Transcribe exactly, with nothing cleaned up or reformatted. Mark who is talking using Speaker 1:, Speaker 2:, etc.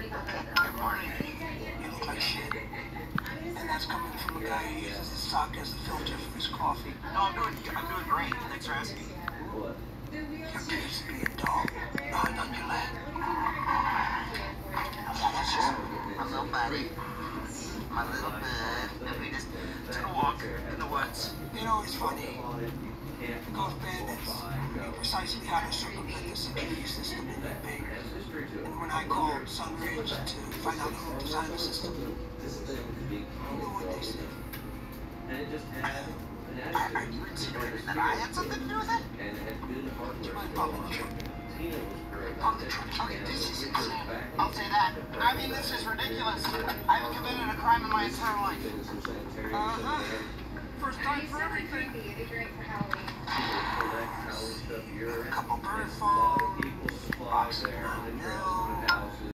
Speaker 1: Good morning. You look like shit. And that's coming from a guy who uses his sock as a filter for his coffee.
Speaker 2: No, I'm doing, I'm doing great. Thanks for asking.
Speaker 1: Your case be a dog, not on your lap.
Speaker 2: That's just my little buddy. My little bud. And we just took a walk in the woods.
Speaker 1: You know, it's funny. Ghost bandits knew precisely how to circumvent the security system in that bank. And when I called Sunridge to find out who designed the system, you know what they said.
Speaker 2: Are, are you insinuating that I had something to do with it?
Speaker 1: Do you mind popping the trunk?
Speaker 2: Pump the trunk. Okay, this is insane. I'll say that. I mean, this is ridiculous. I haven't committed a crime in my entire life.
Speaker 1: Uh-huh. First time for everything.
Speaker 2: A couple bird phones, box of milk.